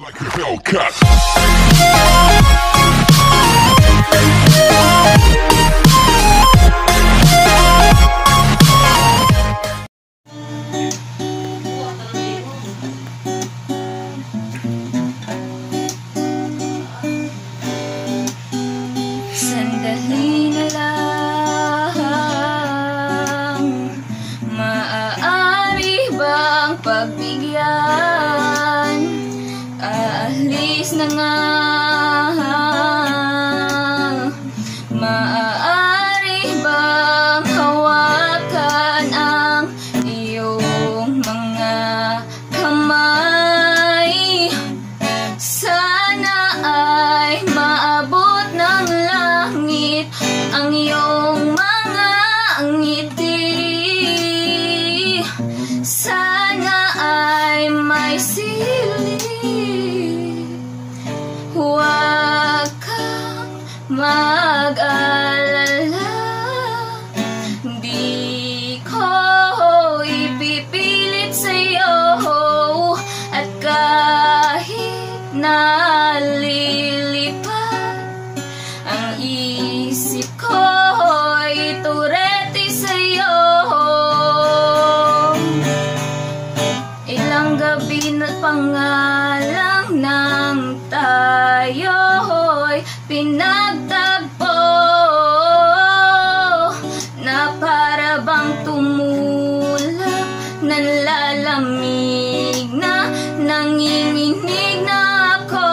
Like a Hellcat. Sandali na lang, maaari bang pagbigyan? Aalis na nga, maaari bang hawakan ang iyong mga kamay? Sana ay maabot ng langit ang iyong mga ngiti. Sana ay may silid. Huwag kang mag-alala, di ko ipipilit sa'yo. At kahit nalilipad ang isip ko'y Torete sa'yo, ilang gabi na pangalang ng tayo'y pinagtagpo, na para bang tumulak, nanlalamig na, nanginginig na ako.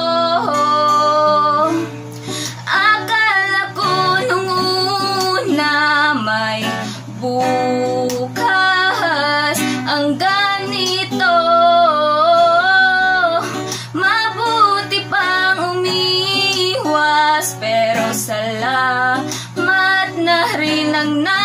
Akala ko nung una may bukas ang ganito. Mabuti pang umiwas, pero salamat na rin ang